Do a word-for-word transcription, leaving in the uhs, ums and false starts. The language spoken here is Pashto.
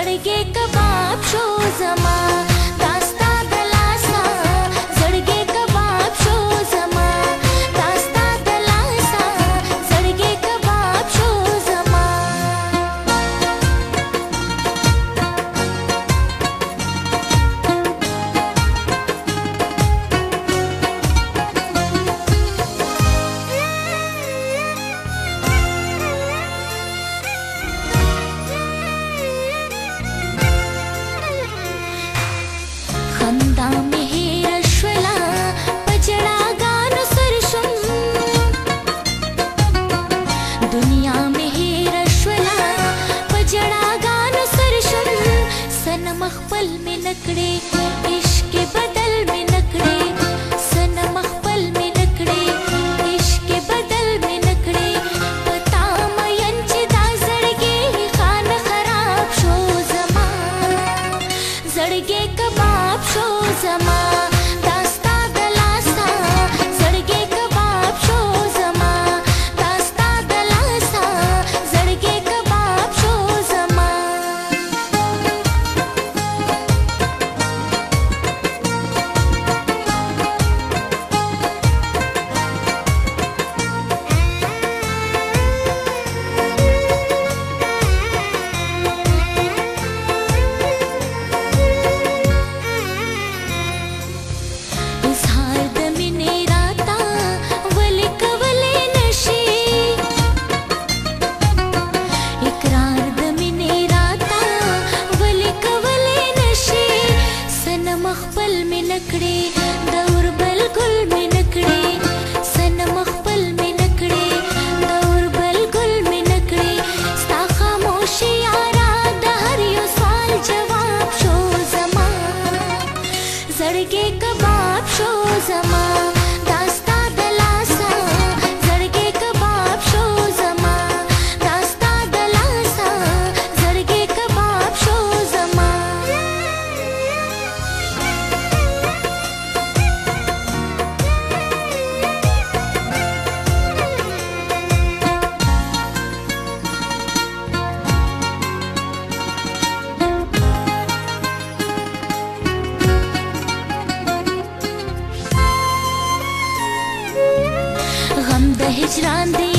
زړګي کباب شو زما داستا دلاسا زړګي کباب شو زما داستا دلاسا زړګي کباب شو زما خندا مې هېره شوله په ژړاګانو سر شوم دنیا مې هېره شوله په ژړاګانو سر شوم صنم خپل مې نه کړې عشق بدل مې نه کړې صنم خپل مې نه کړې عشق بدل مې نه کړې په تا مین چې دا زړګي خان خراب شو زما زړګي کباب شو زما داستا دلاسا زړګي کباب شو زما داستا دلاسا زړګي کباب شو زما اظهار د مینې راته ولې کولی نشي اقرار د مینې راته ولې کولی نشي صنم خپل مې نه کړې د اوربل ګل مې نه کړې صنم خپل مې نه کړې د اوربل ګل مې نه کړې ستا خاموشي یاره د هر یو سوال جواب شو زما زړګي کباب شو زما داستا دلاسا زړګي کباب شو زما داستا دلاسا زړګي کباب شو زما غم د هجران دی